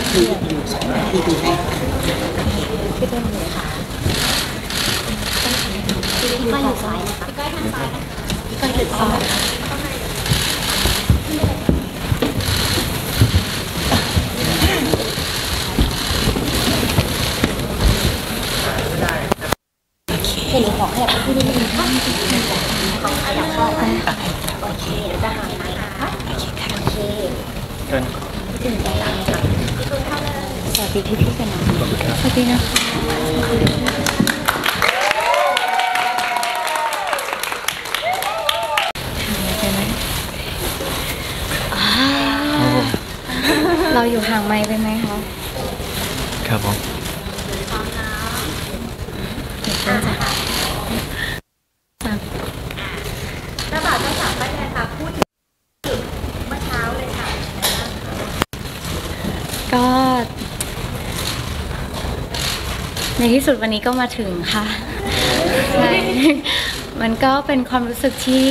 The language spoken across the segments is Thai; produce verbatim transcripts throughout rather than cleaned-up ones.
คืออยู่สองนาทีดูให้พี่ต้นเลยค่ะพี่ก้อยอยู่ซ้ายนะคะพี่ก้อยทางซ้ายนะคะพี่ก้อยถือซ้ายเห็นของขยับไปที่นี่นึงค่ะของขยับเข้าไปโอเคเดี๋ยวจะหายนะคะโอเคค่ะโอเคถึงใจร้ายค่ะสวัสดีพี่พี่กันนะสวัสดีนะคะเราอยู่ห่างไมค์ไปไหมคะครับผมเดี๋ยวจะจ้าบ่าวเจ้าสาวป้าแดงค่ะพูดถึงเมื่อเช้าเลยค่ะก็ในที่สุดวันนี้ก็มาถึงค่ะใช่มันก็เป็นความรู้สึกที่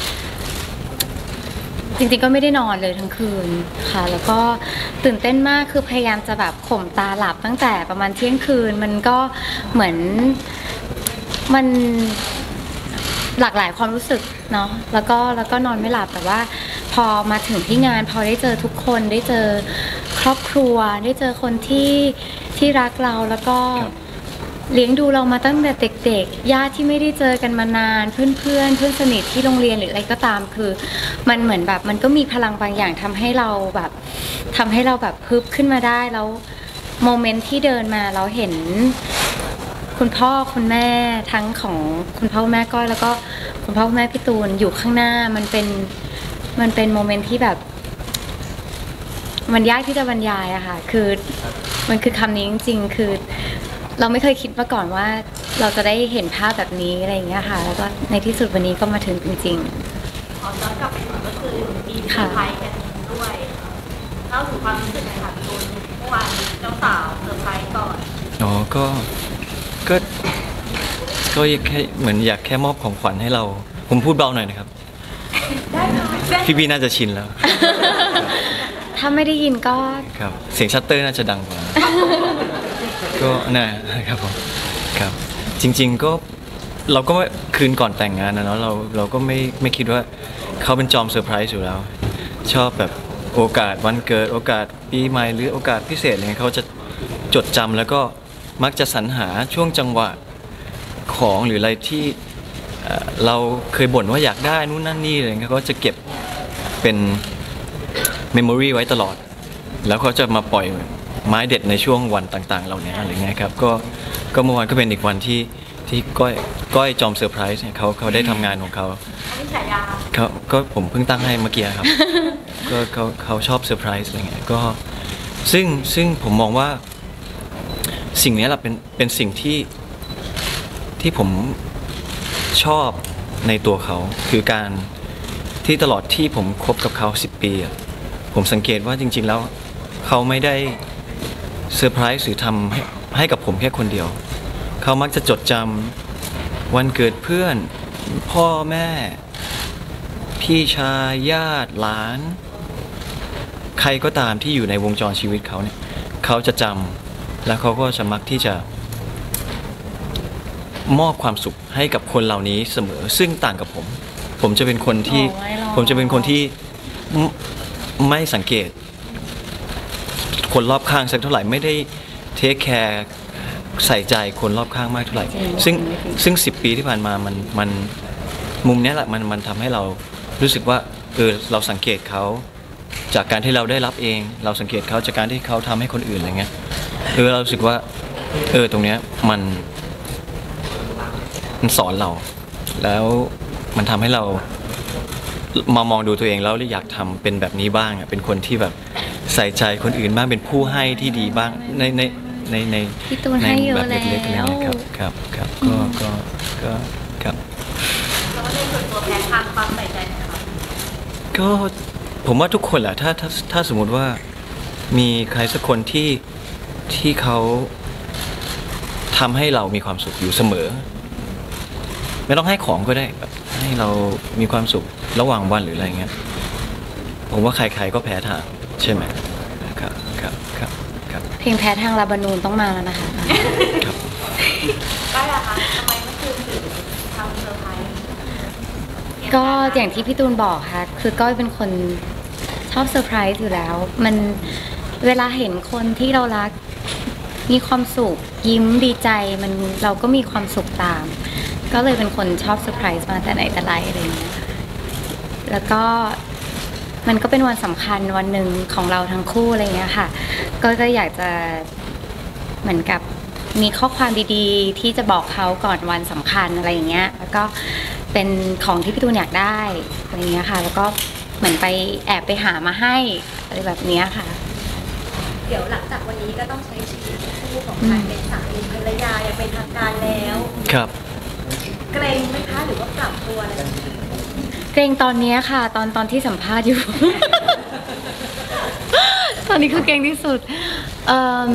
จริงๆก็ไม่ได้นอนเลยทั้งคืนค่ะแล้วก็ตื่นเต้นมากคือพยายามจะแบบข่มตาหลับตั้งแต่ประมาณเที่ยงคืนมันก็เหมือนมันหลากหลายความรู้สึกเนาะแล้วก็แล้วก็นอนไม่หลับแต่ว่าพอมาถึงที่งานพอได้เจอทุกคนได้เจอครอบครัวได้เจอคนที่ที่รักเราแล้วก็เลี้ยงดูเรามาตั้งแต่เด็กๆญาติที่ไม่ได้เจอกันมานานเพื่อนๆ เพื่อนเพื่อนสนิทที่โรงเรียนหรืออะไรก็ตามคือมันเหมือนแบบมันก็มีพลังบางอย่างทำให้เราแบบทำให้เราแบบฮึบขึ้นมาได้แล้วโมเมนต์ที่เดินมาเราเห็นคุณพ่อคุณแม่ทั้งของคุณพ่อแม่ก้อยแล้วก็คุณพ่อคุณแม่พี่ตูนอยู่ข้างหน้ามันเป็นมันเป็นโมเมนต์ที่แบบมันยากที่จะบรรยายอะค่ะคือมันคือคำนี้จริงๆคือเราไม่เคยคิดมาก่อนว่าเราจะได้เห็นภาพแบบนี้อะไรอย่างเงี้ยค่ะแล้วก็ในที่สุดวันนี้ก็มาถึงจริงๆขอย้อนกลับไปก่อนก็คือมีเซอร์ไพรส์กันด้วยเล่าถึงความรู้สึกหน่อยค่ะพี่ตูนเมื่อวานเจ้าสาวเซอร์ไพรส์ก่อนอ๋อก็ก็ก็แค่เหมือนอยากแค่มอบของขวัญให้เราผมพูดเบาหน่อยนะครับพี่บีน่าจะชินแล้วถ้าไม่ได้ยินก็ครับเสียงชัตเตอร์น่าจะดังกว่าก็น่าครับผมครับจริงๆก็เราก็คืนก่อนแต่งงานนะเนาะเราเราก็ไม่ไม่คิดว่าเขาเป็นจอมเซอร์ไพรส์อยู่แล้วชอบแบบโอกาสวันเกิดโอกาสปีใหม่หรือโอกาสพิเศษอะไรเงี้ยเขาจะจดจำแล้วก็มักจะสรรหาช่วงจังหวะของหรืออะไรที่เราเคยบ่นว่าอยากได้นู่นนั่นนี่อะไรเงี้ยเขาจะเก็บเป็นเมมโมรีไว้ตลอดแล้วเขาจะมาปล่อยไม้เด็ดในช่วงวันต่างๆเหล่านี้อะไรเงี้ยครับก็ก็เมื่อวานก็เป็นอีกวันที่ที่ก้อยก้อยจอมเซอร์ไพรส์เนี่ยเขาเขาได้ทำงานของเขาเขาก็ผมเพิ่งตั้งให้เมื่อกี้ครับก็เขาเขาชอบเซอร์ไพรส์อะไรเงี้ยก็ซึ่งซึ่งผมมองว่าสิ่งนี้แหละเป็นเป็นสิ่งที่ที่ผมชอบในตัวเขาคือการที่ตลอดที่ผมคบกับเขาสิบปีผมสังเกตว่าจริงๆแล้วเขาไม่ได้เซอร์ไพรส์หรือทำให้ให้กับผมแค่คนเดียวเขามักจะจดจำวันเกิดเพื่อนพ่อแม่พี่ชายญาติหลานใครก็ตามที่อยู่ในวงจรชีวิตเขาเนี่ยเขาจะจำแล้วเขาก็จะมักที่จะมอบความสุขให้กับคนเหล่านี้เสมอซึ่งต่างกับผมผมจะเป็นคนที่ผมจะเป็นคนที่ไม่สังเกตคนรอบข้างสักเท่าไหร่ไม่ได้เทคแคร์ใส่ใจคนรอบข้างมากเท่าไหร่ซึ่งซึ่งสิบปีที่ผ่านมามันมันมุมนี้แหละมันมันทำให้เรารู้สึกว่าเออเราสังเกตเขาจากการที่เราได้รับเองเราสังเกตเขาจากการที่เขาทำให้คนอื่นอะไรเงี้ยเออเรารู้สึกว่าเออตรงเนี้ยมันมันสอนเราแล้วมันทำให้เรามามองดูตัวเองแล้วอยากทำเป็นแบบนี้บ้างอ่ะเป็นคนที่แบบใส่ใจคนอื่นบ้างเป็นผู้ให้ที่ดีบ้างในในในในในแบบเล็กๆอะไรเงี้ยครับครับครับก็ก็ก็ครับแล้วในส่วนตัวแพทย์ทางความใส่ใจนะครับก็ผมว่าทุกคนแหละถ้าถ้าถ้าสมมุติว่ามีใครสักคนที่ที่เขาทำให้เรามีความสุขอยู่เสมอไม่ต้องให้ของก็ได้แบบให้เรามีความสุขระหว่างวันหรืออะไรเงี้ยผมว่าใครๆก็แพ้ทางใช่ไหมครับครับครับคครับเพลงแพ้ทางลาบานูนต้องมาแล้วนะคะครับได้ละคะทำไมเมื่อคืนถึงทำเซอร์ไพรส์ก็อย่างที่พี่ตูนบอกค่ะ คือก้อยเป็นคนชอบเซอร์ไพรส์อยู่แล้ว มันเวลาเห็นคนที่เรารักมีความสุขยิ้มดีใจมันเราก็มีความสุขตาม ก็เลยเป็นคนชอบเซอร์ไพรส์มาแต่ไหนแต่ไรอะไรอย่างเงี้ยค่ะแล้วก็มันก็เป็นวันสำคัญวันหนึ่งของเราทั้งคู่อะไรเงี้ยค่ะ ก็ก็อยากจะเหมือนกับมีข้อความดีๆ ที่จะบอกเขาก่อนวันสำคัญอะไรอย่างเงี้ย แล้วก็เป็นของที่พี่ตูนอยากได้อะไรเงี้ยค่ะ แล้วก็เหมือนไปแอบไปหามาให้อะไรแบบเนี้ยค่ะเดี๋ยวหลังจากวันนี้ก็ต้องใช้ชีวิตคู่ของการเป็นสามีภรรยาอย่างเป็นทางการแล้วครับเกรงไหมคะหรือว่าปรับตัวอะไรแบบนี้เกรงตอนเนี้ยค่ะ ตอนตอนที่สัมภาษณ์อยู่ ตอนนี้คือเกรงที่สุดเอิ่ม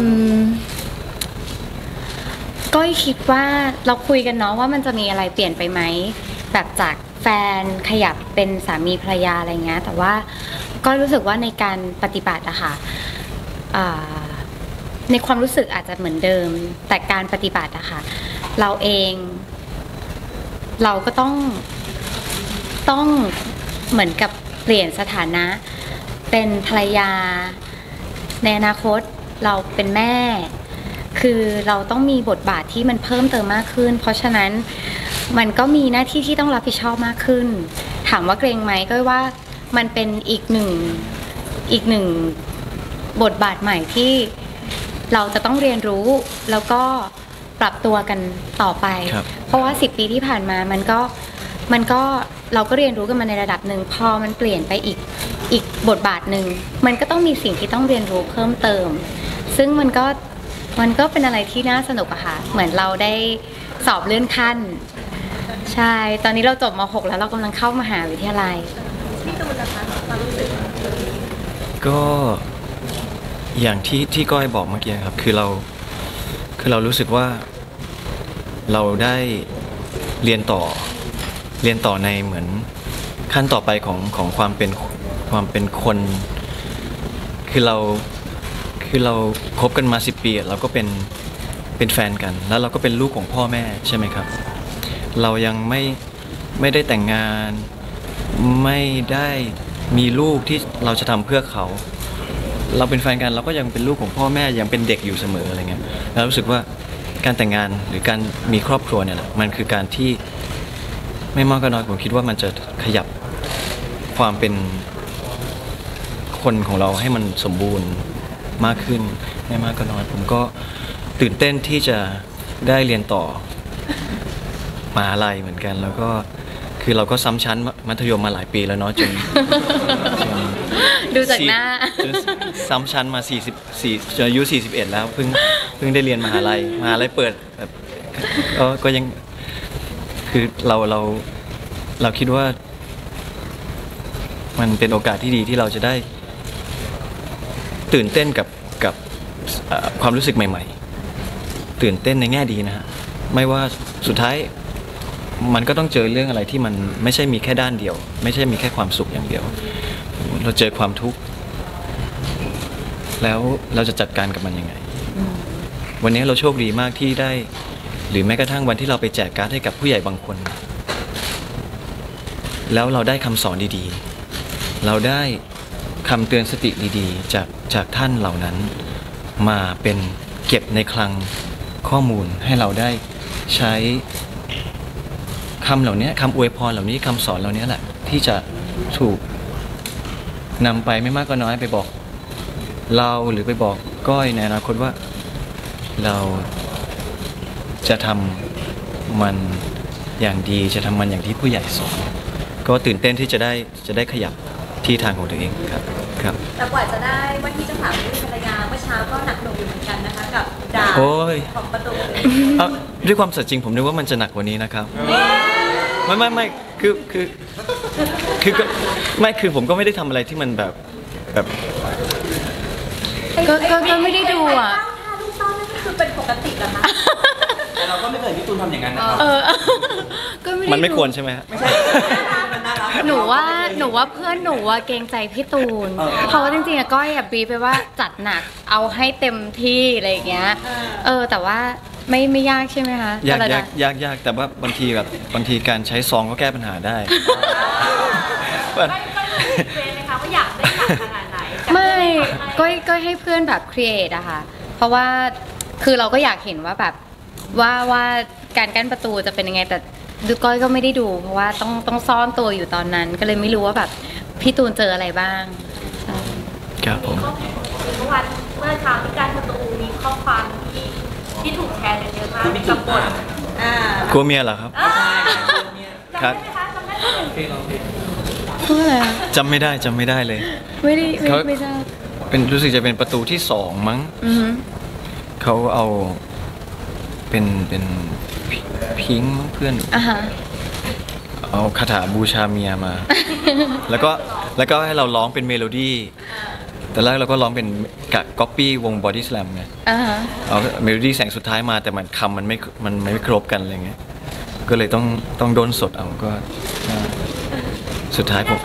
ก้อยคิดว่าเราคุยกันเนาะว่ามันจะมีอะไรเปลี่ยนไปไหมแบบจากแฟนขยับเป็นสามีภรรยาอะไรเงี้ยแต่ว่าก็รู้สึกว่าในการปฏิบัติอะค่ะอ่าในความรู้สึกอาจจะเหมือนเดิม แต่การปฏิบัติอะค่ะเราเองเราก็ต้องต้องเหมือนกับเปลี่ยนสถานะเป็นภรรยาในอนาคตเราเป็นแม่ คือเราต้องมีบทบาทที่มันเพิ่มเติมมากขึ้น เพราะฉะนั้นมันก็มีหน้าที่ที่ต้องรับผิดชอบมากขึ้น ถามว่าเกรงไหมก็ว่ามันเป็นอีกหนึ่งอีกหนึ่งบทบาทใหม่ที่เราจะต้องเรียนรู้แล้วก็ปรับตัวกันต่อไป เพราะว่าสิบปีที่ผ่านมามันก็มันก็เราก็เรียนรู้กันมาในระดับหนึ่งพอมันเปลี่ยนไปอีกอีกบทบาทหนึ่งมันก็ต้องมีสิ่งที่ต้องเรียนรู้เพิ่มเติม ซึ่งมันก็มันก็เป็นอะไรที่น่าสนุกอะค่ะเหมือนเราได้สอบเลื่อนขั้นใช่ตอนนี้เราจบม หกแล้วเรากำลังเข้ามหาวิทยาลัยพี่ตูนนะคะความรู้สึกก็อย่างที่ที่ก้อยบอกเมื่อกี้ครับคือเราคือเรารู้สึกว่าเราได้เรียนต่อเรียนต่อในเหมือนขั้นต่อไปของของความเป็นความเป็นคนคือเราคือเราคบกันมาสิบปีเราก็เป็นเป็นแฟนกันแล้วเราก็เป็นลูกของพ่อแม่ใช่ไหมครับเรายังไม่ไม่ได้แต่งงานไม่ได้มีลูกที่เราจะทำเพื่อเขาเราเป็นแฟนกันเราก็ยังเป็นลูกของพ่อแม่ยังเป็นเด็กอยู่เสมออะไรเงี้ยแล้วรู้สึกว่าการแต่งงานหรือการมีครอบครัวเนี่ยแหละมันคือการที่ไม่มากก็น้อยผมคิดว่ามันจะขยับความเป็นคนของเราให้มันสมบูรณ์มากขึ้นไม่มากก็น้อยผมก็ตื่นเต้นที่จะได้เรียนต่อมหาลัยเหมือนกันแล้วก็คือเราก็ซ้ำชั้นมัธยมมาหลายปีแล้วเนาะจนดูจากหน้าจนซ้ำชั้นมาสี่สิบสี่จนอายุสี่สิบเอ็ดแล้วเพิ่งเพิ่งได้เรียนมหาลัยมหาลัยเปิดแบบก็ก็ยังคือเราเราเราคิดว่ามันเป็นโอกาสที่ดีที่เราจะได้ตื่นเต้นกับกับความรู้สึกใหม่ๆตื่นเต้นในแง่ดีนะฮะไม่ว่าสุดท้ายมันก็ต้องเจอเรื่องอะไรที่มันไม่ใช่มีแค่ด้านเดียวไม่ใช่มีแค่ความสุขอย่างเดียวเราเจอความทุกข์แล้วเราจะจัดการกับมันยังไงวันนี้เราโชคดีมากที่ได้หรือแม้กระทั่งวันที่เราไปแจกการ์ดให้กับผู้ใหญ่บางคนแล้วเราได้คำสอนดีๆเราได้คำเตือนสติดีๆจากจากท่านเหล่านั้นมาเป็นเก็บในคลังข้อมูลให้เราได้ใช้คำเหล่านี้คำอวยพรเหล่านี้คำสอนเหล่านี้แหละที่จะถูกนำไปไม่มากก็น้อยไปบอกเราหรือไปบอกก้อยในอนาคตว่าเราจะทำมันอย่างดีจะทำมันอย่างที่ผู้ใหญ่สอนก็ตื่นเต้นที่จะได้จะได้ขยับที่ทางของตัวเองครับครับแต่กว่าจะได้ว่าที่เจ้าสาวเป็นภรรยาเมื่อเช้าก็หนักหน่วงอยู่เหมือนกันนะคะกับด่าของประตูเอาด้วยความสัตย์จริงผมนึกว่ามันจะหนักกว่านี้นะครับไม่ไม่ไม่คือคือคือไม่คือผมก็ไม่ได้ทำอะไรที่มันแบบแบบก็ก็ก็ไม่ได้ดูอ่ะถ้าลูกต้อนนั่นก็คือเป็นปกติเหรอคะแต่เราก็ไม่เคยพี่ตูนทำอย่างนั้นนะครับเออก็ไม่ได้มันไม่ควรใช่ไหมฮะไม่ใช่มันน่ารักหนูว่าหนูว่าเพื่อนหนูว่าเกรงใจพี่ตูนเพราะว่าจริงๆอะก้อยอะบีบไปว่าจัดหนักเอาให้เต็มที่อะไรอย่างเงี้ยเออแต่ว่าไม่ไม่ยากใช่ไหมคะยากอะไรยานะกยากยากแต่ว่าบางทีแบบบางทีการใช้ซองก็แก้ปัญหาได้ไม่ก็เฟรนไหมคะว่าอยากได้หนักขนาดไหนไม่ก้อยก้อยให้เพื่อนแบบครีเอทอะค่ะเพราะว่าคือเราก็อยากเห็นว่าแบบว่าว่าการกั้นประตูจะเป็นยังไงแต่ดูก้อยก็ไม่ได้ดู เพราะว่าต้องต้องซ่อนตัวอยู่ตอนนั้น ก็เลยไม่รู้ว่าแบบพี่ตูนเจออะไรบ้างใช่ครับผมเมื่อวันเมื่อเช้าที่การประตูมีข้อความที่ที่ถูกแชร์กันเยอะมากกับบทอ่ากลัวเมียเหรอครับอ่าครับจำได้ไหมคะจำได้ไหมพูดอะไรอะจำไม่ได้จำไม่ได้เลยไม่ได้ไม่เขาไม่ทราบเป็นรู้สึกจะเป็นประตูที่สองมั้งอือฮึเขาเอาเป็นเป็นพิพิงค์มั้งเพื่อนอ่ะฮะเอาคาถาบูชาเมียมา แล้วก็แล้วก็ให้เราร้องเป็นเมโลดี้แต่แรกเราก็ร้องเป็นกับก๊อปปี้วง Body Slam ไงอ่าฮะเอาเมโลดี้แสงสุดท้ายมาแต่มันคำมันไม่มันไม่ครบกันอะไรเงี้ยก็เลยต้องต้องโดนสดเอาก็สุดท้ายผม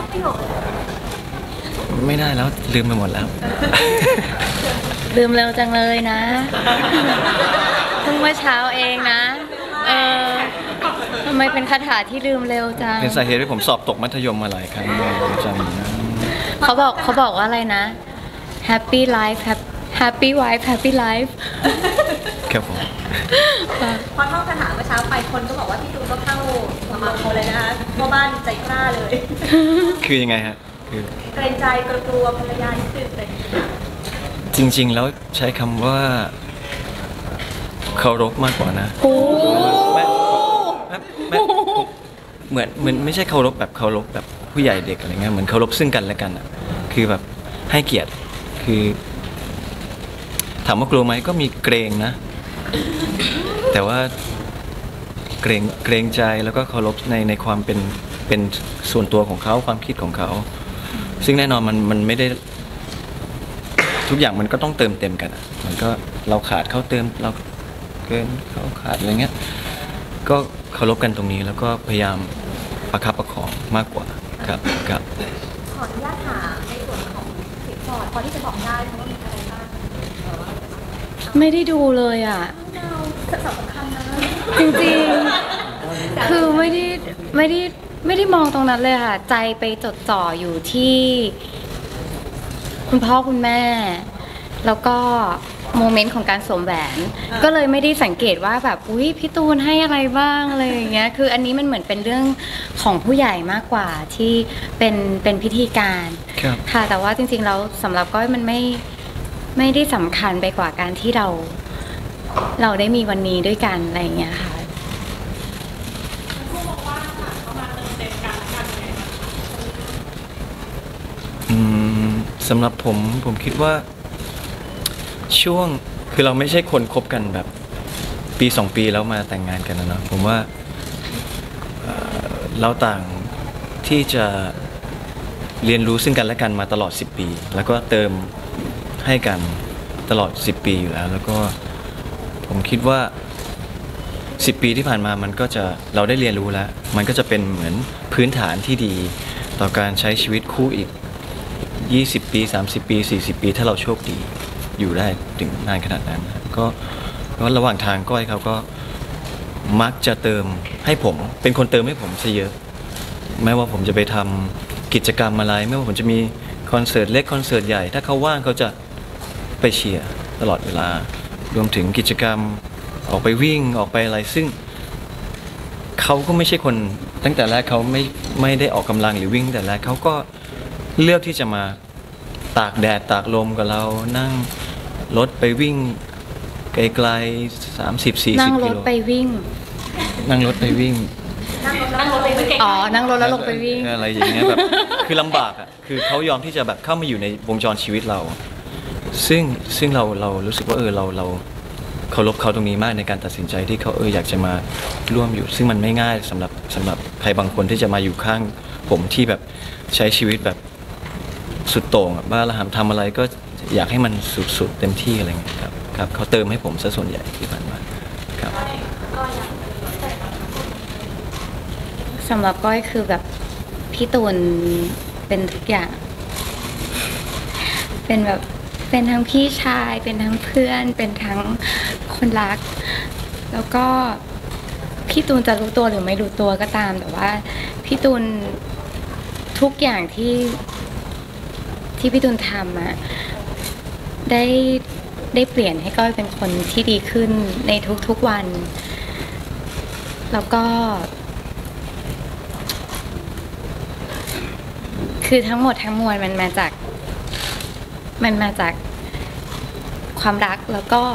ไม่ได้แล้วลืมไปหมดแล้วลืมเร็วจังเลยนะเพิ่งเมื่อเช้าเองนะเออทำไมเป็นคาถาที่ลืมเร็วจังเป็นสาเหตุที่ผมสอบตกมัธยมมาหลายครั้งเลยจำนะเขาบอกเขาบอกว่าอะไรนะ Happy life Happy wife Happy life ครับผมพอท่องคาถาเมื่อเช้าไปคนก็บอกว่าพี่ตูนก็เข้าสมาคมเลยนะคะพ่อบ้านใจกล้าเลยคือยังไงฮะคือเกรงใจกลัวภรรยาที่ตื่นเต้นจริง ๆ แล้วใช้คำว่าเคารพมากกว่านะโอ้ไม่ไม่ไม่เหมือนเหมือนไม่ใช่เคารพแบบเคารพแบบผู้ใหญ่เด็กอะไรเงี้ยเหมือนเคารพซึ่งกันและกันอ่ะคือแบบให้เกียรติคือถามว่ากลัวไหมก็มีเกรงนะ แต่ว่าเกรงเกรงใจแล้วก็เคารพในในความเป็นเป็นส่วนตัวของเขาความคิดของเขา ซึ่งแน่นอนมันมันไม่ได้ทุกอย่างมันก็ต้องเติมเต็มกันอะมันก็เราขาดเขาเติมเราเกินเขาขาดอะไรเงี้ยก็เคารพกันตรงนี้แล้วก็พยายามประคับประคองมากกว่าครับครับขออนุญาตถามในส่วนของสินสอดพอที่จะบอกได้เพราะว่ามีอะไรบ้างไม่ได้ดูเลยอ่ะเราสำคัญนะจริงๆ คือไม่ได้ไม่ได้ไม่ได้มองตรงนั้นเลยค่ะ ใจไปจดจ่ออยู่ที่คุณพ่อคุณแม่ แล้วก็โมเมนต์ของการสวมแหวน ก็เลยไม่ได้สังเกตว่าแบบอุ้ยพี่ตูนให้อะไรบ้างอะไรอย่างเงี้ย คืออันนี้มันเหมือนเป็นเรื่องของผู้ใหญ่มากกว่าที่เป็นเป็นพิธีการครับค่ะ แต่ว่าจริงๆแล้วสำหรับก้อยมันไม่ไม่ได้สำคัญไปกว่าการที่เรา เราได้มีวันนี้ด้วยกันอะไรอย่างเงี้ยค่ะอืมสำหรับผมผมคิดว่าช่วงคือเราไม่ใช่คนคบกันแบบปีสองปีแล้วมาแต่งงานกันนะเนาะผมว่าเอ่อเราต่างที่จะเรียนรู้ซึ่งกันและกันมาตลอดสิบปี แล้วก็เติมให้กันตลอดสิบปีอยู่แล้ว แล้วก็ผมคิดว่าสิบปีที่ผ่านมามันก็จะเราได้เรียนรู้แล้ว มันก็จะเป็นเหมือนพื้นฐานที่ดีต่อการใช้ชีวิตคู่อีกยี่สิบปีสามสิบปีสี่สิบปีถ้าเราโชคดีอยู่ได้ถึงนานขนาดนั้นนะก็ก็ระหว่างทางก้อยเขาก็มักจะเติมให้ผมเป็นคนเติมให้ผมซะเยอะไม่ว่าผมจะไปทำกิจกรรมอะไรไม่ว่าผมจะมีคอนเสิร์ตเล็กคอนเสิร์ตใหญ่ถ้าเขาว่างเขาจะไปเชียร์ตลอดเวลารวมถึงกิจกรรมออกไปวิ่งออกไปอะไรซึ่งเขาก็ไม่ใช่คนตั้งแต่แรกเขาไม่ไม่ได้ออกกำลังหรือวิ่งแต่แรกเขาก็เลือกที่จะมาตากแดดตากลมกับเรานั่งรถไปวิ่งไกลๆสามสิบสี่นั่สิบงรกิถโลไปวิ่งนั่งรถไปวิ่งนั่งรถไปเก่งอ๋อ นั่งรถแล้วลงไปวิ่งอะไรอย่างเงี้ยแบบคือลำบากอ่ะคือเขายอมที่จะแบบเข้ามาอยู่ในวงจรชีวิตเรา ซึ่งซึ่งเราเรารู้สึกว่าเออเราเราเคารพเขาตรงนี้มากในการตัดสินใจที่เขาเอออยากจะมาร่วมอยู่ ซึ่งมันไม่ง่ายสำหรับสำหรับใครบางคนที่จะมาอยู่ข้างผมที่แบบใช้ชีวิตแบบสุดโต่งอะบ้าระหำทำอะไรก็อยากให้มันสุดๆเต็มที่อะไรเงี้ยครับครับเขาเติมให้ผมซะส่วนใหญ่ที่ผ่านมาครับสำหรับก้อยคือแบบพี่ตูนเป็นทุกอย่าง เป็นแบบเป็นทั้งพี่ชายเป็นทั้งเพื่อนเป็นทั้งคนรัก แล้วก็พี่ตูนจะรู้ตัวหรือไม่รู้ตัวก็ตามแต่ว่าพี่ตูนทุกอย่างที่ที่พี่ตูนทำอะได้ได้เปลี่ยนให้ก้อยเป็นคนที่ดีขึ้นในทุกๆวัน แล้วก็คือทั้งหมดทั้งมวลมันมาจากมันมาจากความรักแล้วก็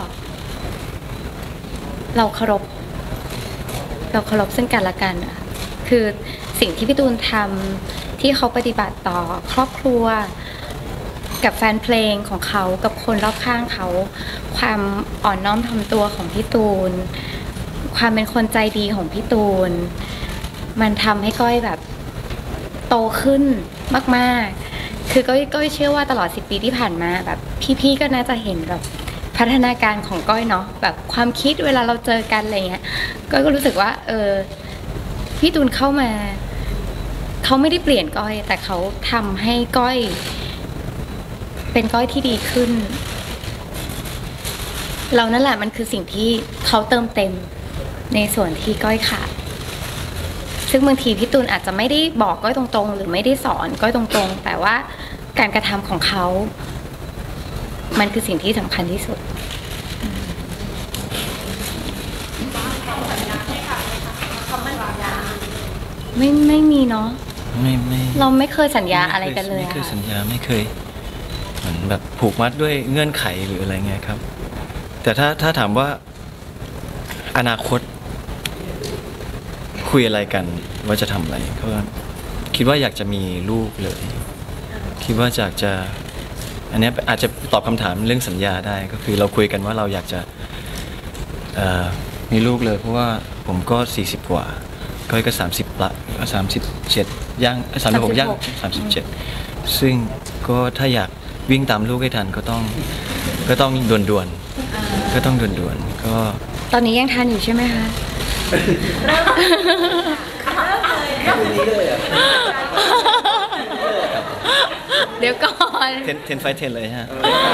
เราเคารพเราเคารพซึ่งกันและกันอะคือสิ่งที่พี่ตูนทำที่เขาปฏิบัติต่อครอบครัวกับแฟนเพลงของเขากับคนรอบข้างเขาความอ่อนน้อมถ่อมตัวของพี่ตูนความเป็นคนใจดีของพี่ตูนมันทำให้ก้อยแบบโตขึ้นมากๆคือก้อยก้อยเชื่อว่าตลอดสิบปีที่ผ่านมาแบบพี่ๆก็น่าจะเห็นแบบพัฒนาการของก้อยเนาะแบบความคิดเวลาเราเจอกันอะไรเงี้ยก้อยก็รู้สึกว่าเออพี่ตูนเข้ามาเขาไม่ได้เปลี่ยนก้อยแต่เขาทำให้ก้อยเป็นก้อยที่ดีขึ้นเรานั่นแหละมันคือสิ่งที่เขาเติมเต็มในส่วนที่ก้อยขาดซึ่งบางทีพี่ตูนอาจจะไม่ได้บอกก้อยตรงๆหรือไม่ได้สอนก้อยตรงๆแต่ว่าการกระทำของเขามันคือสิ่งที่สำคัญที่สุดไม่ไม่มีเนาะไม่ไม่เราไม่เคยสัญญาอะไรกันเลยไม่เคยสัญญาไม่เคยเหมือนแบบผูกมัดด้วยเงื่อนไขหรืออะไรเงี้ยครับแต่ถ้าถ้าถามว่าอนาคตคุยอะไรกันว่าจะทำอะไรก็คิดว่าอยากจะมีลูกเลยคิดว่าอยากจะอันนี้อาจจะตอบคำถามเรื่องสัญญาได้ก็คือเราคุยกันว่าเราอยากจะมีลูกเลยเพราะว่าผมก็สี่สิบกว่าก้อยก็สามสิบละก็สามสิบเจ็ดย่างสามสิบหกย่างสามสิบเจ็ดซึ่งก็ถ้าอยากวิ่งตามลูกให้ทันก็ต้องก็ต้องด่วนๆก็ต้องด่วนๆก็ตอนนี้ยังทันอยู่ใช่ไหมคะเดี๋ยวก่อนเทนเทนไฟเทนเลยฮะ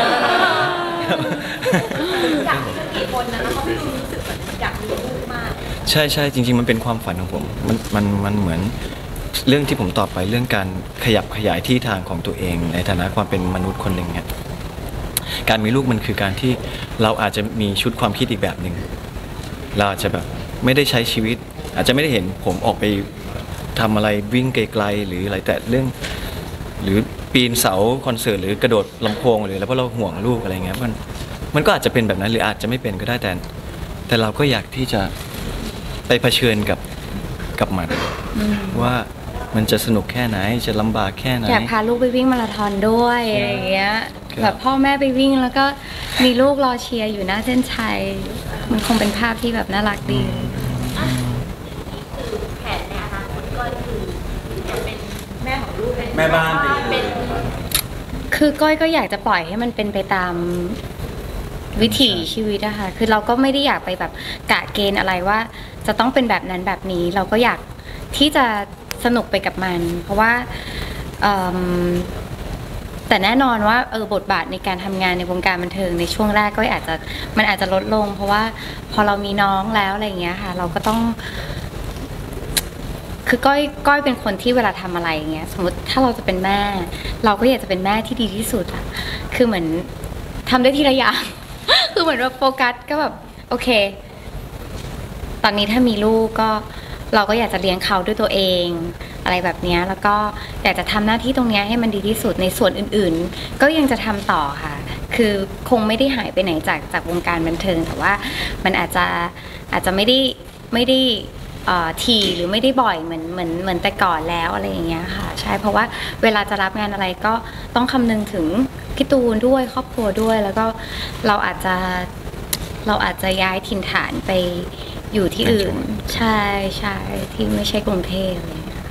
อยากมีกี่คนนะเขาไม่รู้สึกอยากมีลูกมากใช่ใช่จริงๆมันเป็นความฝันของผมมันมันมันเหมือนเรื่องที่ผมตอบไปเรื่องการขยับขยายที่ทางของตัวเองในฐานะความเป็นมนุษย์คนหนึ่งเนี่ยการมีลูกมันคือการที่เราอาจจะมีชุดความคิดอีกแบบหนึ่งเราอาจจะแบบไม่ได้ใช้ชีวิตอาจจะไม่ได้เห็นผมออกไปทำอะไรวิ่งไกลๆหรืออะไรแต่เรื่องหรือปีนเสาคอนเสิร์ตหรือกระโดดลำโพงหรือแล้วเพราะเราห่วงลูกอะไรเงี้ยมันมันก็อาจจะเป็นแบบนั้นหรืออาจจะไม่เป็นก็ได้แต่แต่เราก็อยากที่จะไปเผชิญกับกับมันว่ามันจะสนุกแค่ไหนจะลำบากแค่ไหนอยากพาลูกไปวิ่งมาราธอนด้วยอะไรอย่างเงี้ยแบบพ่อแม่ไปวิ่งแล้วก็มีลูกรอเชียร์อยู่หน้าเส้นชัยมันคงเป็นภาพที่แบบน่ารักดีคือแผนในอนาคตก็คือจะเป็นแม่ของลูกแม่บ้านเป็นคือก้อยก็อยากจะปล่อยให้มันเป็นไปตามวิถีชีวิตอะค่ะคือเราก็ไม่ได้อยากไปแบบกะเกณฑ์อะไรว่าจะต้องเป็นแบบนั้นแบบนี้เราก็อยากที่จะสนุกไปกับมันเพราะว่าแต่แน่นอนว่าเออบทบาทในการทำงานในวงการบันเทิงในช่วงแรกก็อาจจะมันอาจจะลดลงเพราะว่าพอเรามีน้องแล้วอะไรอย่างเงี้ยค่ะเราก็ต้องคือก้อยก้อยเป็นคนที่เวลาทำอะไรอย่างเงี้ยสมมติถ้าเราจะเป็นแม่เราก็อยากจะเป็นแม่ที่ดีที่สุดอะคือเหมือนทำได้ทีละอย่างคือเหมือนว่าโฟกัสก็แบบโอเคตอนนี้ถ้ามีลูกก็เราก็อยากจะเลี้ยงเขาด้วยตัวเองอะไรแบบนี้แล้วก็อยากจะทำหน้าที่ตรงนี้ให้มันดีที่สุดในส่วนอื่นๆก็ยังจะทำต่อค่ะคือคงไม่ได้หายไปไหนจากจากวงการบันเทิงแต่ว่ามันอาจจะอาจจะไม่ได้ไม่ได้ทีหรือไม่ได้บ่อยเหมือนเหมือนเหมือนแต่ก่อนแล้วอะไรอย่างเงี้ยค่ะใช่เพราะว่าเวลาจะรับงานอะไรก็ต้องคำนึงถึงพี่ตูนด้วยครอบครัวด้วยแล้วก็เราอาจจะเราอาจจะย้ายถิ่นฐานไปอยู่ที่อื่นใช่ใช่ที่ไม่ใช่กรุงเทพอะไรอย่างเงี้ย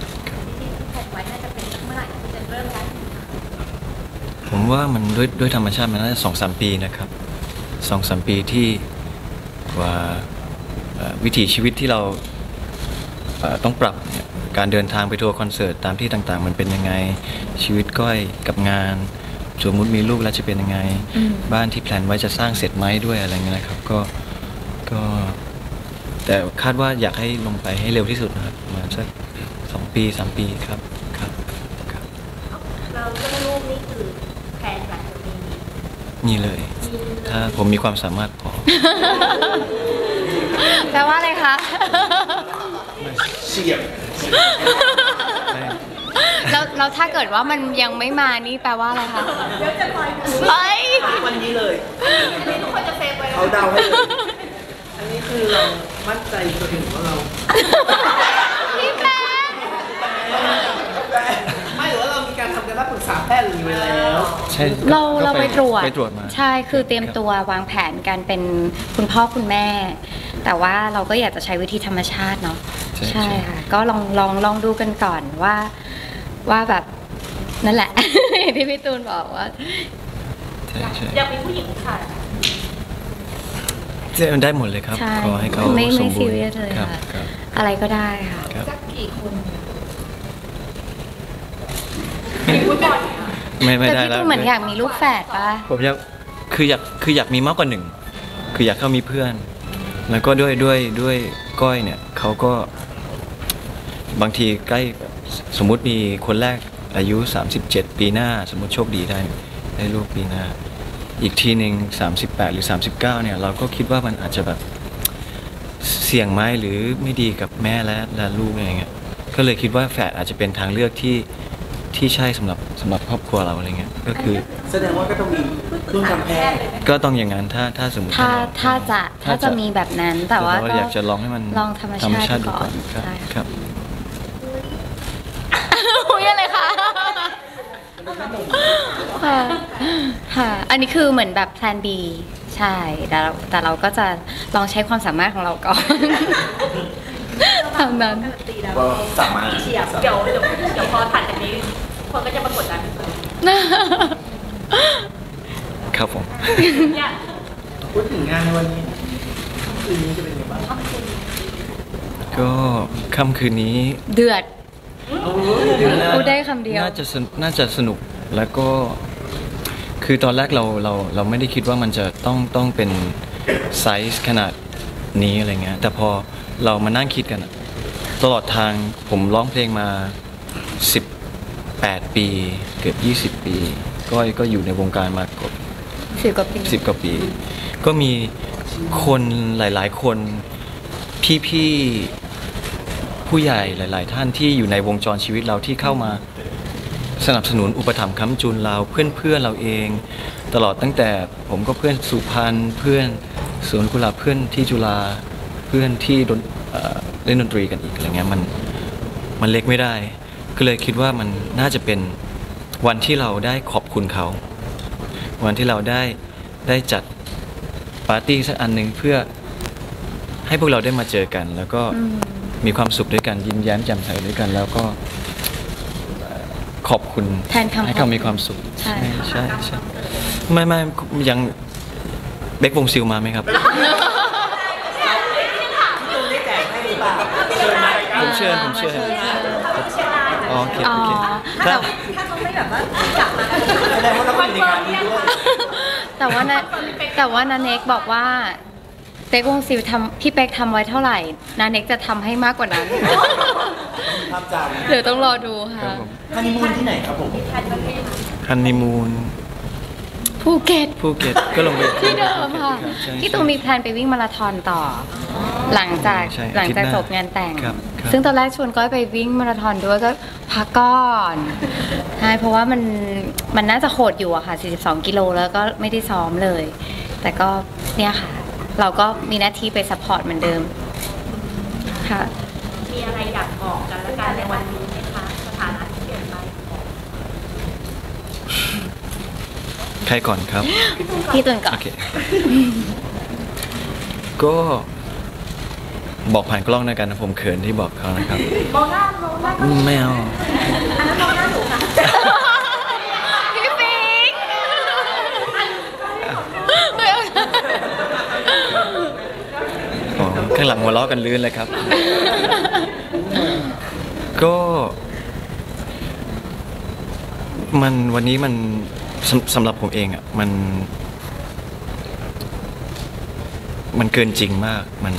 ผมว่ามันด้วยด้วยธรรมชาติมันน่าจะสองสามปีนะครับสองสามปีที่ว่าวิถีชีวิตที่เราต้องปรับเนี่ยการเดินทางไปทัวร์คอนเสิร์ตตามที่ต่างๆ มันเป็นยังไงชีวิตก้อยกับงานสมมุติมีลูกแล้วจะเป็นยังไงบ้านที่แพลนไว้จะสร้างเสร็จไหมด้วยอะไรเงี้ยนะครับก็ก็แต่คาดว่าอยากให้ลงไปให้เร็วที่สุดนะครับประมาณสักสองปีสามปีครับครับครับเราเรื่องลูกนี่คือแผนอยากจะมีนี่เลย ถ้าผมมีความสามารถพอแปลว่าอะไรคะเฉียบแล้วแล้วถ้าเกิดว่ามันยังไม่มานี่แปลว่าอะไรคะเดี๋ยวจะคอยดูเอ้ยวันนี้เลยอันนี้ทุกคนจะเซฟไว้เขาเดาให้เลยอันนี้คือเรามั่นใจตัวเองว่าเราพี่แป๊ะไม่หรือว่าเรามีการทำกันบ้านปรึกษาแพทย์หรืออะไรแล้วใช่เราก็เราไปตรวจไปตรวจมาใช่คือเตรียมตัววางแผนกันเป็นคุณพ่อคุณแม่ แต่ว่าเราก็อยากจะใช้วิธีธรรมชาติเนาะใช่ใช่ใช่ค่ะก็ลองลองลองดูกันก่อนว่าว่าแบบนั่นแหละ ที่พี่ตูนบอกว่าใช่ใช่อยากมีผู้หญิงผู้ชายใช่มันได้หมดเลยครับใช่ขอให้เขาไม่สไม่มบูซีรณ์เรียสเลยครับค่ะครับอะไรก็ได้ค่ะครับสักกี่คนไม่ไม่แต่ได้พี่แล้วตูนเหมือนอยากมีลูกแฝดป่ะผมอยากคืออยากคืออยากมีมากกว่าหนึ่งคืออยากเขามีเพื่อน แล้วก็ด้วยด้วยด้วยก้อยเนี่ยเขาก็บางทีใกล้สมมุติมีคนแรกอายุสามสิบเจ็ดปีหน้า สมมุติโชคดีได้ได้ลูกปีหน้า อีกทีหนึ่งสามสิบแปดหรือสามสิบเก้าเนี่ยเราก็คิดว่ามันอาจจะแบบเสี่ยงไหมหรือไม่ดีกับแม่และและลูกอะไรเงี้ยก็เลยคิดว่าแฝดอาจจะเป็นทางเลือกที่ที่ใช่สำหรับสำหรับครอบครัวเราอะไรเงี้ยก็คือแสดงว่าก็ต้องมีเครื่องทำแพทย์ก็ต้องอย่างนั้นถ้าถ้าสมมติถ้าเรถ้าจะถ้าจะมีแบบนั้นแต่ว่าเรก็อยากจะลองให้มันลองธรรมชาติดูก่อนครับใช่ครับคุยอะไรคะค่ะค่ะ อันนี้คือเหมือนแบบแพลน B ใช่แต่เราแต่เราก็จะลองใช้ความสามารถของเราก่อน ทำนั้นตีแล้วก็สามารถเฉียบเดี๋ยวเดี๋ยวเดี๋ยวพอถัดจากนี้คนก็จะมากดดันครับผมอยากพูดถึงงานในวันนี้คืนนี้จะเป็นยังไงบ้างก็ค่ำคืนนี้เดือดน่าพูดได้คำเดียวน่าจะสนุกน่าจะสนุกแล้วก็ คือตอนแรกเราเราเราไม่ได้คิดว่ามันจะต้องต้องเป็นไซส์ขนาดนี้อะไรเงี้ยแต่พอเรามานั่งคิดกันอะตลอดทางผมร้องเพลงมาสิบแปดปีเกือบยี่สิบปีก็ก็อยู่ในวงการมาเกือบสิบกว่าปีสิบกว่าปี ก็มีคนหลาย ๆ คนพี่ๆผู้ใหญ่หลาย ๆ ท่านที่อยู่ในวงจรชีวิตเราที่เข้ามาสนับสนุนอุปถัมภ์ค้ำจุนเราเพื่อนๆเราเอง ตลอดตั้งแต่ผมก็เพื่อนสุพรรณเพื่อนสวนกุหลาบเพื่อนที่จุฬาเพื่อนที่ดนเอ่อเล่นดนตรีกันอีกอะไรเงี้ยมันมันเล็กไม่ได้ ก็เลยคิดว่ามันน่าจะเป็นวันที่เราได้ขอบคุณเขา วันที่เราได้ได้จัดปาร์ตี้สักอันหนึ่งเพื่อให้พวกเราได้มาเจอกัน แล้วก็อืมมีความสุขด้วยกันยิ้มแย้มแจ่มใสด้วยกัน แล้วก็เอ่อขอบคุณแทนคำให้เขามีความสุขใช่ใช่ใช่ไม่ไม่ยังเบควงซิลมาไหมครับได้แจกให้หรือเปล่าผมเชิญผมเชิญอ๋อโอเคอ๋อโอเคแต่ถ้าถ้าเขาไม่แบบว่าจับมาแสดงว่าเราเป็นในงานนี้ด้วยแต่ว่านะแต่ว่านาเน็กบอกว่าเป๊กวงซิลทำพี่เป๊กทำไว้เท่าไหร่นาเน็กจะทำให้มากกว่านั้นภาพจำเดี๋ยวต้องรอดูครัค่ะบผมฮันนีมูนที่ไหนครับผมฮันนีมูนภูเก็ตภูเก็ตก็ลงไปที่เดิมค่ะใช่ที่ตูนมีแพลนไปวิ่งมาราธอนต่อ หลังจากใช่หลังจากอาทิตย์หน้าจบงานแต่งครับครับซึ่งตอนแรกชวนก้อยไปวิ่งมาราธอนด้วยก็พักก่อนใช่เพราะว่ามันมันน่าจะโหดอยู่อะค่ะสี่สิบสองกิโลแล้วก็ไม่ได้ซ้อมเลย แต่ก็เนี่ยค่ะ เราก็มีหน้าที่ไปซัพพอร์ตเหมือนเดิมค่ะมีอะไรอยากบอกกันและกันในวันนี้ไหมคะสถานะที่เปลี่ยนไปใครก่อนครับพี่ตุนก่อโอน เค ก็บอกผ่านกล้องนะกันนะผมเขินที่บอกเขานะครับมองหน้ามองหน้าก็ไม่เอาอันนั้นมองหน้าหนูค่ะพี่ปิ๊กอ๋อข้างหลังหัวเราะกันลื่นเลยครับ ก็ก็มันวันนี้มันสำสำหรับผมเองอ่ะมันมันเกินจริงมากมัน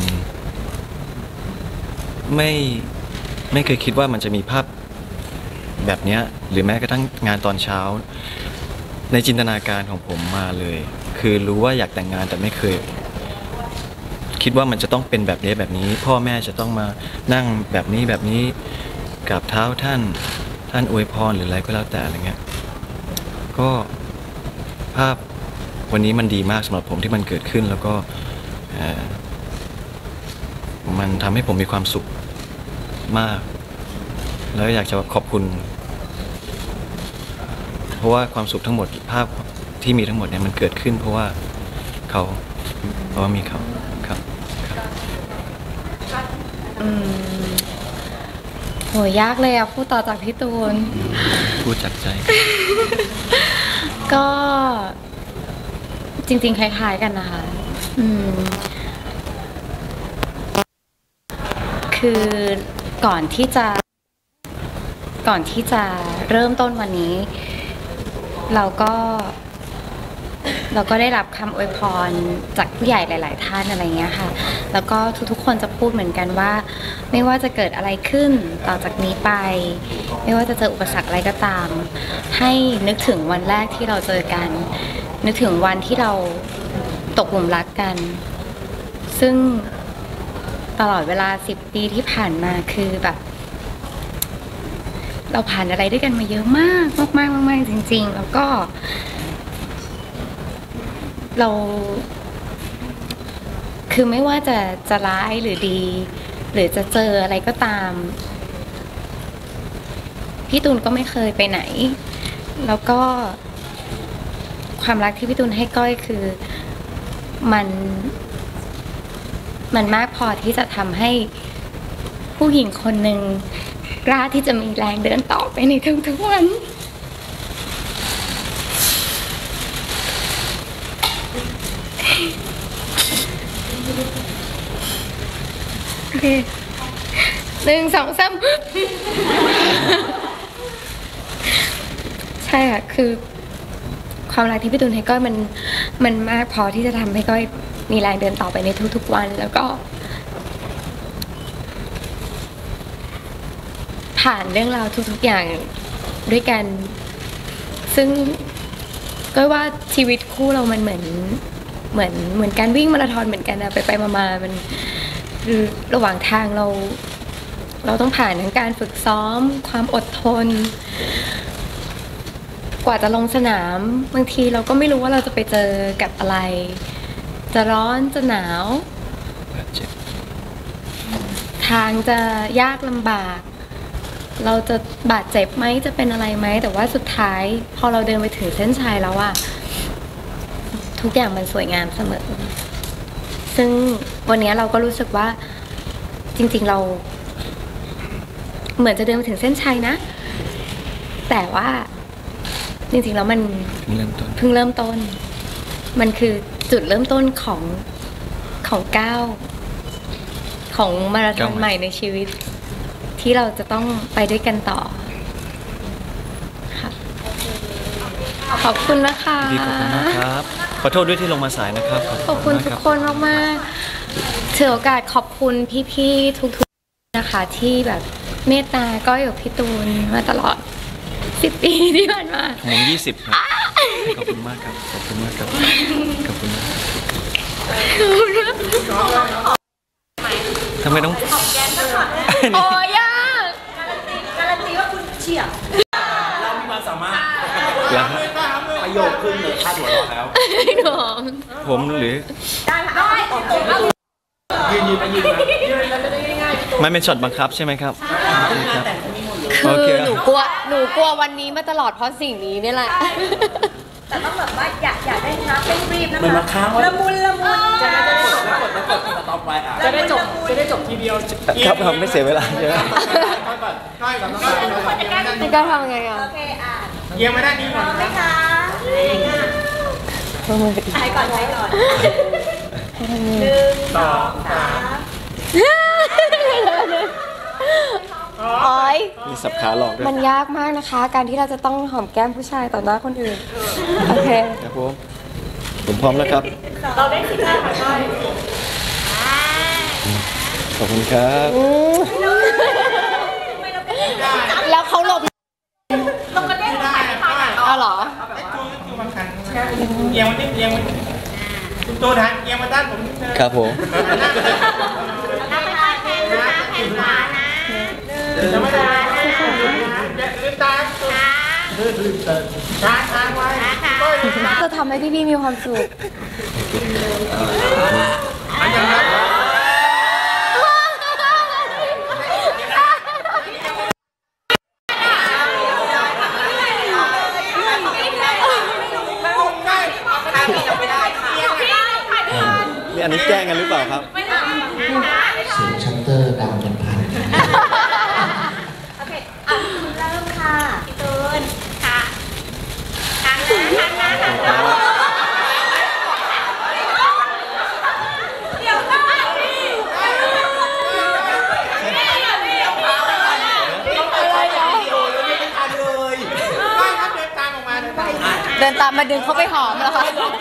ไม่ไม่เคยคิดว่ามันจะมีภาพแบบเนี้ยหรือแม้กระทั่งงานตอนเช้าในจินตนาการของผมมาเลยคือรู้ว่าอยากแต่งงานแต่ไม่เคยคิดว่ามันจะต้องเป็นแบบนี้แบบนี้พ่อแม่จะต้องมานั่งแบบนี้แบบนี้กับเท้าท่านท่านอวยพรหรืออะไรก็แล้วแต่อะไรเงี้ยก็ภาพวันนี้มันดีมากสำหรับผมที่มันเกิดขึ้นแล้วก็มันทำให้ผมมีความสุขมากแล้วอยากจะขอบคุณเพราะว่าความสุขทั้งหมดภาพที่มีทั้งหมดเนี่ยมันเกิดขึ้นเพราะว่าเขาเพราะว่ามีเขาครับอืมโหยากเลยอะพูดต่อจากพี่ตูนพูดจากใจก็จริงๆคล้ายๆกันนะคะอืมคือก่อนที่จะก่อนที่จะเริ่มต้นวันนี้เราก็เราก็ได้รับคำอวยพรจากผู้ใหญ่หลายๆท่านอะไรเงี้ยค่ะแล้วก็ทุกๆคนจะพูดเหมือนกันว่าไม่ว่าจะเกิดอะไรขึ้นต่อจากนี้ไปไม่ว่าจะเจออุปสรรคอะไรก็ตามให้นึกถึงวันแรกที่เราเจอกันนึกถึงวันที่เราตกหลุมรักกันซึ่งตลอดเวลาสิบปีที่ผ่านมาคือแบบเราผ่านอะไรด้วยกันมาเยอะมากมากมากมากจริงๆแล้วก็เราคือไม่ว่าจะจะร้ายหรือดีหรือจะเจออะไรก็ตามพี่ตูนก็ไม่เคยไปไหนแล้วก็ความรักที่พี่ตูนให้ก้อยคือมันมันมากพอที่จะทำให้ผู้หญิงคนหนึ่งกล้าที่จะมีแรงเดินต่อไปในทุกๆวันโอเคหนึ่งสองสามใช่ค่ะคือความรักที่พี่ตูนให้ก้อยมันมันมากพอที่จะทำให้ก้อยมีแรงเดินต่อไปในทุกๆวันแล้วก็ผ่านเรื่องราวทุกๆอย่างด้วยกันซึ่งก็ว่าชีวิตคู่เรามันเหมือนเหมือนเหมือนการวิ่งมาราธอนเหมือนกันนะไปไปมาๆมันระหว่างทางเราเราต้องผ่านทั้งการฝึกซ้อมความอดทนกว่าจะลงสนามบางทีเราก็ไม่รู้ว่าเราจะไปเจอกับอะไรจะร้อนจะหนาวทางจะยากลำบากเราจะบาดเจ็บไหมจะเป็นอะไรไหมแต่ว่าสุดท้ายพอเราเดินไปถึงเส้นชัยแล้วอะทุกอย่างมันสวยงามเสมอซึ่งวันนี้เราก็รู้สึกว่าจริงๆเราเหมือนจะเดินไปถึงเส้นชัยนะแต่ว่าจริงๆแล้วมันเพิ่งเริ่มต้นมันคือจุดเริ่มต้นของของก้าวของมาราธอนใหม่ในชีวิตที่เราจะต้องไปด้วยกันต่อค่ะขอบคุณนะคะดีขอบคุณมากครับขอโทษด้วยที่ลงมาสายนะครับขอบคุณทุกคนมากๆถือโอกาสขอบคุณพี่ๆทุกๆนะคะที่แบบเมตตาก้อยกับพี่ตูนมาตลอดสิบปีที่ผ่านมาผมยี่สิบครับขอบคุณมากครับขอบคุณมากครับขอบคุณมากทำไมต้องโอ้ยาการันตีการันตีว่าคุณเฉียบเรามีความสามารถประโยคขึ้นเลยคาดหัวเราแล้วผมหรือได้ค่ะยืนยืนไปยืนมายืนแล้วจะได้ง่ายๆมันเป็นช็อตบังคับใช่ไหมครับคือหนูกลัวหนูกลัววันนี้มาตลอดเพราะสิ่งนี้นี่แหละแต่ต้องแบบว่าอยากอยากได้นะเป็นรีบนะคะมันมาค้างไว้ละมุนละมุนจะได้กดแล้วกดแล้วกดสต็อปไว้อ่ะจะได้จบจะได้จบทีเดียวครับทำไม่เสียเวลาใช่ไหมก้อยก่อนก้อยก่อนก้อยก่อนนี่ก็ทำไงอ่ะโอเคอ่ะเยี่ยมไม่ได้นี่ก่อนไหมคะใช้ก่อนใช้ก่อนหนึ่งสองสามโอ๊ยมีสับขาหลอกด้วยมันยากมากนะคะ การที่เราจะต้องหอมแก้มผู้ชายต่อหน้าคนอื่น โอเคครับผมผมพร้อมแล้วครับเราได้สิบห้าค่ะได้ขอบคุณครับแล้วเขาหลบเราก็ได้ถ่ายไม่ถ่ายเอาเหรอเอียงมานิดเอียงมาคุณตัวทันเอียงมาด้านผมนิดนึงครับผมน้ำไม่ค่อยแพงนะคะแพงกว่านะจะไม่ได้อย่าลืมตาลืมลืมตาช้าช้าไว้ก็ลืมตาจะทำให้พี่ๆมีความสุขอันยังไงนี่อันนี้แกล้งกันหรือเปล่าครับเสียงชัตเตอร์ดังเป็นพันโอเคอ่ะเริ่มค่ะพี่ตูนค่ะทางนะทางนะทางนะเดี๋ยวก่อนพี่เดินตามมาดึงเขาไปหอมแล้วค่ะ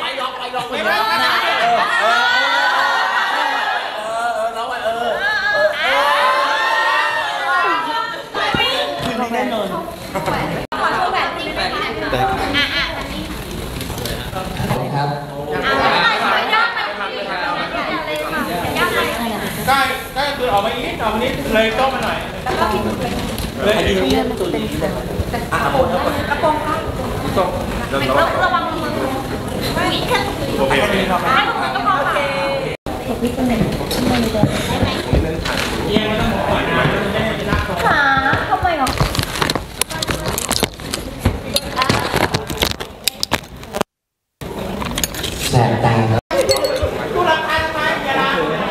ครับก็ก็คือออกมาอีกออกมานิดเลยต้มมาหน่อยเลยระวังมือวิ่งแค่ตรงนี้โอเคโอเคให้ตรงนี้ก็พอค่ะเอียงไม่ต้องหัวก่อนนะจะได้ไม่น่าตกขาทำไมหรอแสบตาครับผู้รับทานไหมอย่าละ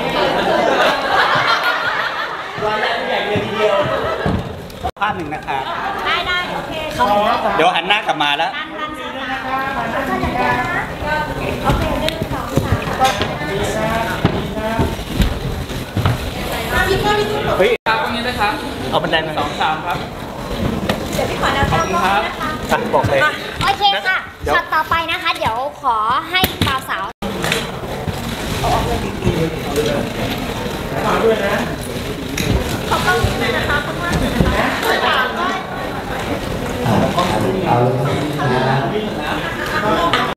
รายแรกผู้ใหญ่เลยทีเดียวภาพหนึ่งนะครับได้ได้โอเคเดี๋ยวหันหน้ากลับมาแล้วดันดันดันโอเคหนึ่งสองสามพี่พ่อพี่ตุ้มเฮ้ยครับตรงนี้ด้วยครับ เอาบันไดมาสองสามครับเดี๋ยวพี่ขอแนวตั้งก่อนนะคะอ่ะบอกเลยโอเคค่ะช็อตต่อไปนะคะ เดี๋ยวขอให้บ่าวสาวมาด้วยนะ